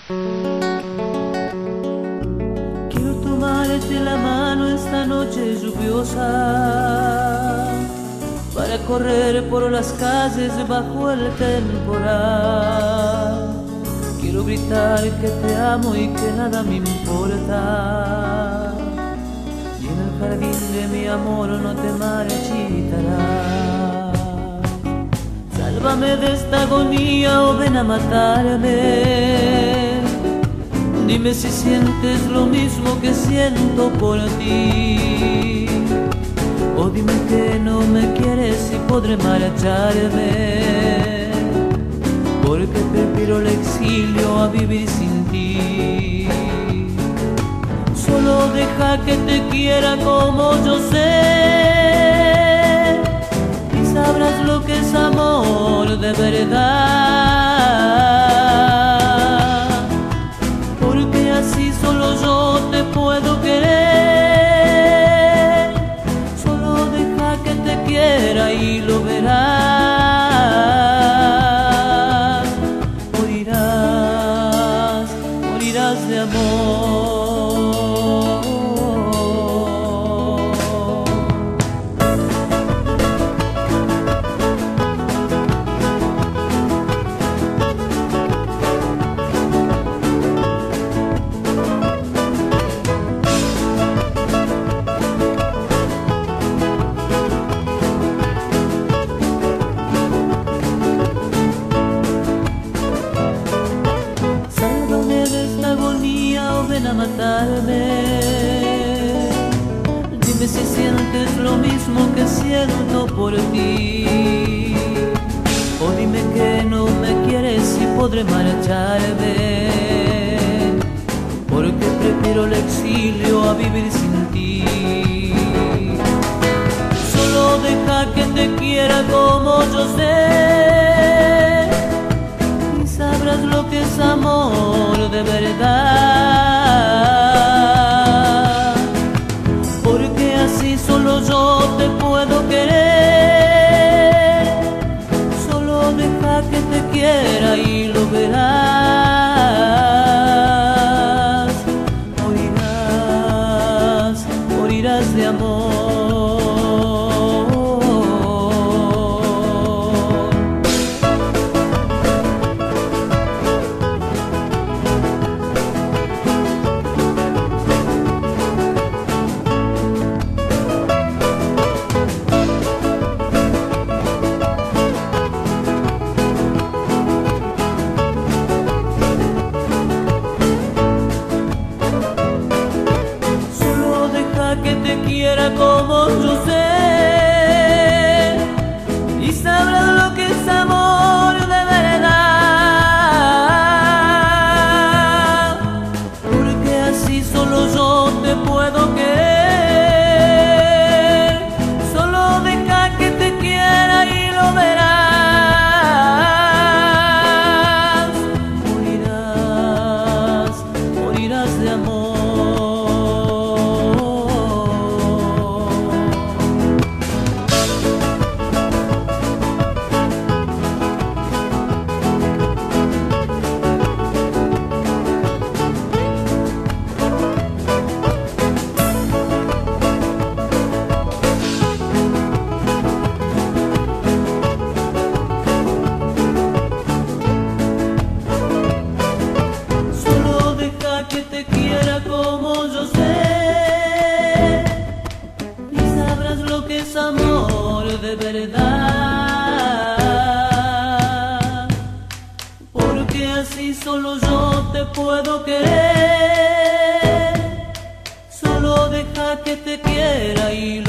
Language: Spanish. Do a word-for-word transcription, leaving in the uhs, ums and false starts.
Quiero tomarte la mano esta noche lluviosa para correr por las calles bajo el temporal. Quiero gritar que te amo y que nada me importa, y en el jardín de mi amor no te marchitarás. Sálvame de esta agonía o ven a matarme. Dime si sientes lo mismo que siento por ti, o dime que no me quieres y podré marcharme, porque prefiero el exilio a vivir sin ti. Solo deja que te quiera como yo sé, y sabrás lo que es amor de verdad, porque así solo yo te puedo querer. Solo deja que te quiera y lo verás. Morirás, morirás de amor. A matarme. Dime si sientes lo mismo que siento por ti, o dime que no me quieres y podré marcharme, porque prefiero el exilio a vivir sin ti. Solo deja que te quiera como yo sé, y sabrás lo que es amor de verdad, porque así solo yo te puedo querer. Solo deja que te quiera y lo verás. Morirás, morirás de amor. Que te quiera como yo sé, y sabrás lo que es amor de verdad, porque así solo yo te puedo querer. Solo deja que te quiera y lo verás. Morirás, morirás de amor. Que te quiera como yo sé, y sabrás lo que es amor de verdad, porque así solo yo te puedo querer. Solo deja que te quiera y lo